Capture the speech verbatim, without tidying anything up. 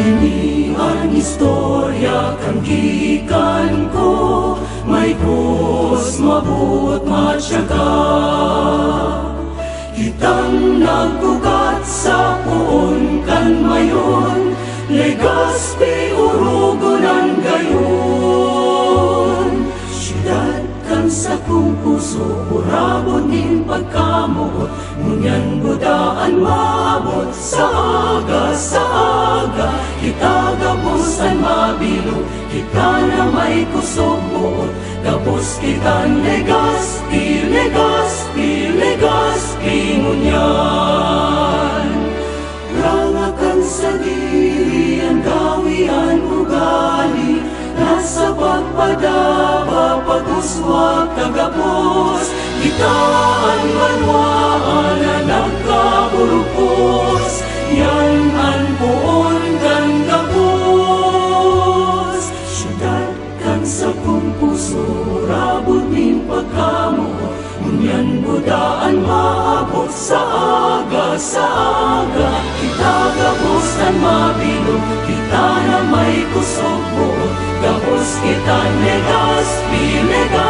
Kini ang istorya kang gikan ko, may pus, mabut, matyaga. Kitang nagbukat sa puon kan mayon, Legazpi urugunan gayon. Siyudad kan sa kong puso, urabot nin pagkamuot, ngunyan budaan maabot sa aga, sa aga. Kita gabusan mabilog, kita na may kusog buot, gabos kitang Legazpi, Legazpi, Legazpi ngunyan. Rangakan sa diri ang gawian ugali, nasa pagpadaba pag-uswag tagapos. Kitaan banwaan na nagkaburupos, yan ang puon kan gapos. Siyudad kan sa kong puso, rabot ning pagkamo, ngunyan budaan maabot sa aga, sa aga. Kita gabos tan mabilog, kita na may kusog buot, gabos kita Legazpi, Legazpi.